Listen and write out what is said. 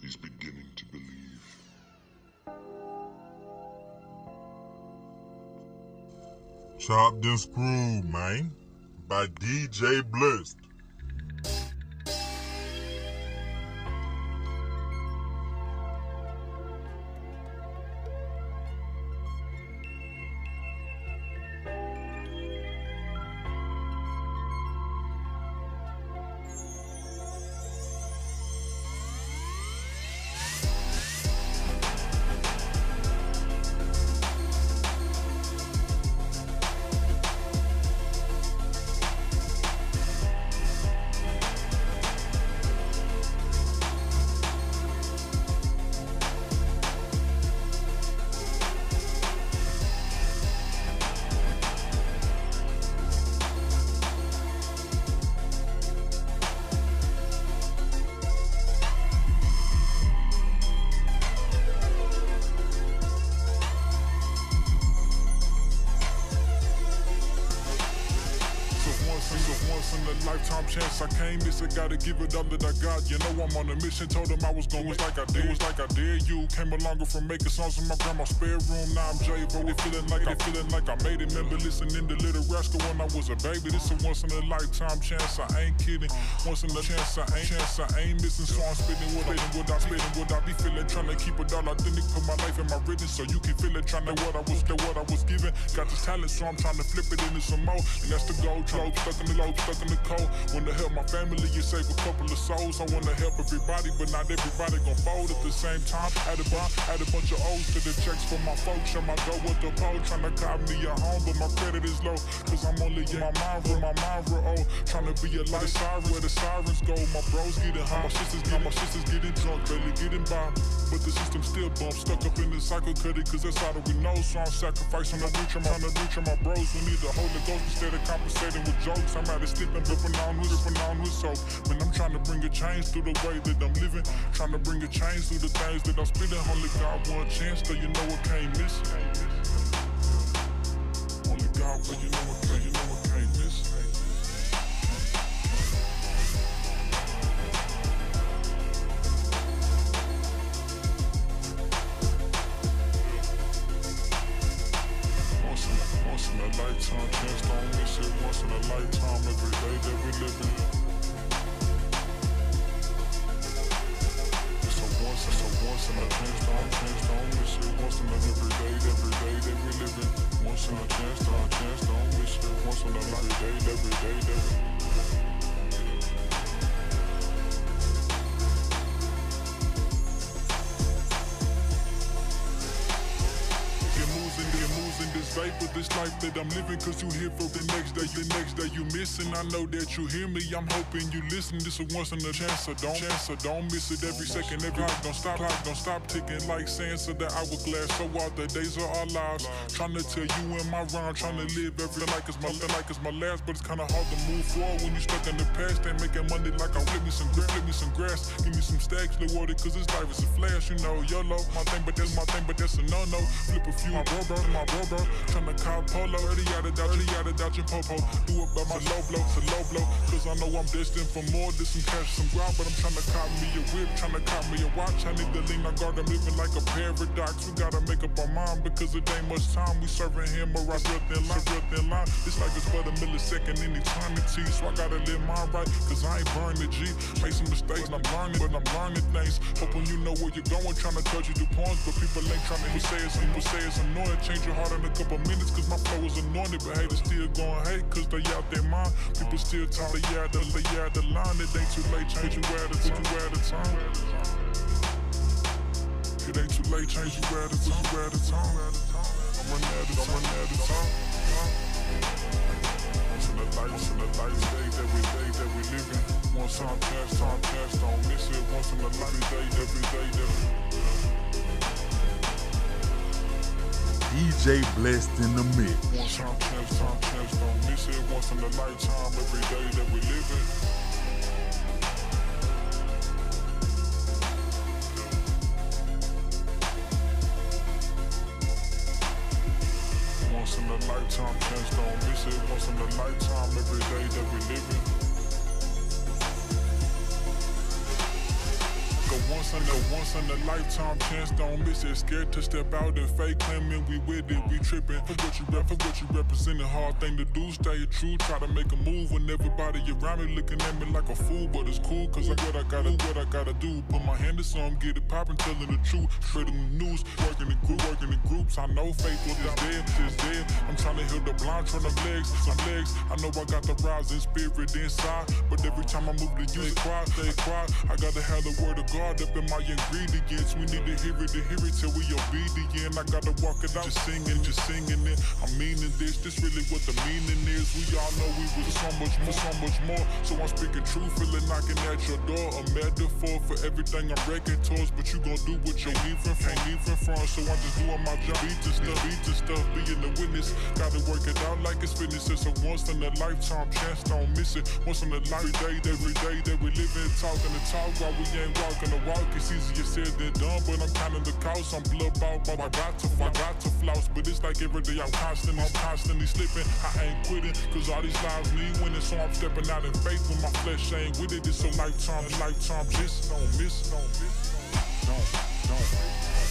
He's beginning to believe. Chopped and Screwed, man, by DJ Blest'd. Once in a lifetime chance I can't miss it, gotta give it all that I got. You know I'm on a mission, told them I was going. It was like I did you. Came along from making songs in my grandma's spare room. Now I'm J-Bo, feeling like I made it. Remember listening to Little Rascal when I was a baby. This a once in a lifetime chance, I ain't kidding. Once in a chance I ain't missing. So I'm spitting what I be feeling. Trying to keep it all authentic, put my life in my written so you can feel it. Trying to what I was given. Got this talent, so I'm trying to flip it into some more. And that's the goal, stuck in the cold. Wanna help my family, you save a couple of souls. I wanna help everybody, but not everybody gon' fold at the same time. Add a bunch of O's to the checks for my folks. Show my go with the pole, tryna cop me a home, but my credit is low. Cause I'm only in my mind real old. Tryna be a light siren where the sirens go. My bros getting high, my sisters getting drunk, barely getting by. But the system still bumps, stuck up in the cycle, cut it, cause that's all that we know. So I'm sacrificing the reach, I'm trying to reach my bros. We need the Holy Ghost instead of compensating with jokes. I'm out of slipping, ripping on with soap. When I'm trying to bring a change through the way that I'm living, trying to bring a change through the things that I'm spitting. Only God one chance, though you know I can't miss it. Only God, but you know I can't miss it. Once in a lifetime chance, don't miss it. Once in a lifetime, every day that we living. It's a once in a chance, don't miss it. Once in a every day that we living. Once in a chance, don't miss it. Once in a every day that we in this vapor, this life that I'm living. Cause you here for the next day you missing. I know that you hear me, I'm hoping you listen. This is once in a chance, so don't miss it. Every second, every clock don't stop ticking like sand, so the hourglass. So all the days are our lives. Trying to tell you in my rhyme, trying to live every like it's my last. But it's kinda hard to move forward when you stuck in the past. Ain't making money like I flip me some grass, give me some stacks, the water, cause this life is a flash, you know. YOLO, my thing, but that's a no-no. Flip a few, my bro, tryna call polo, yada dodging popo. Do it by my low blow, cause I know I'm destined for more. This some cash, some ground, but I'm tryna cop me a whip, tryna cop me a watch. I need to lean on guard, I'm living like a paradox. We gotta make up our mind, because it ain't much time. We serving him a real thin line. This life is but a millisecond in eternity, so I gotta live mine right, cause I ain't burn the G. Make some mistakes, and I'm learning things. Hoping you know where you're going, tryna touch you the points, but people ain't tryna say it's annoying. Change your heart in a couple minutes, cause my flow is anointed. But haters still gon' hate, cause they out their mind. People still talk, they out the line. It ain't too late, change you at a time. It ain't too late, change you at a time. I'm running out of time. Once in a life, day that we living. Once time chance, don't miss it. Once in a life, every day. DJ Blest'd in the mix. Once time chance, don't miss it. Once in a lifetime, every day that we living. Once in a lifetime chance, don't miss it. Once in a lifetime, every day that we living. Go once in a lifetime chance, don't miss it. Scared to step out and fake claiming we with it, we tripping. For what you represent, a hard thing to do, stay true. Try to make a move when everybody around me looking at me like a fool, but it's cool, cause I what I gotta do. Put my hand to something, get it poppin', telling the truth. Spreading the news, working in groups. I know faith was dead. I'm trying to heal the blind from them legs. I know I got the rising spirit inside, but every time I move to use it, stay quiet. I gotta have the word of God up in my ingredients. We need to hear it till we obedient. I gotta walk it out, just singing it. I'm meaning this really what the meaning is. We all know we was so much more. So I'm speaking truth, feeling knocking at your door. A metaphor for everything I'm wrecking towards, but you gon' do what you're even from. So I'm just doing my job, beat the stuff, being the witness. Gotta work it out like it's fitness. It's a once in a lifetime chance, don't miss it. Once in a life, every day that we living, talking the talk while we ain't walking the walk. It's easier said than done, but I'm counting the cost. I'm blood bought, but I got to floss. But it's like every day I'm constantly slipping. I ain't quitting, cause all these lives need winning. So I'm stepping out in faith when my flesh ain't with it. It's a lifetime, just don't miss.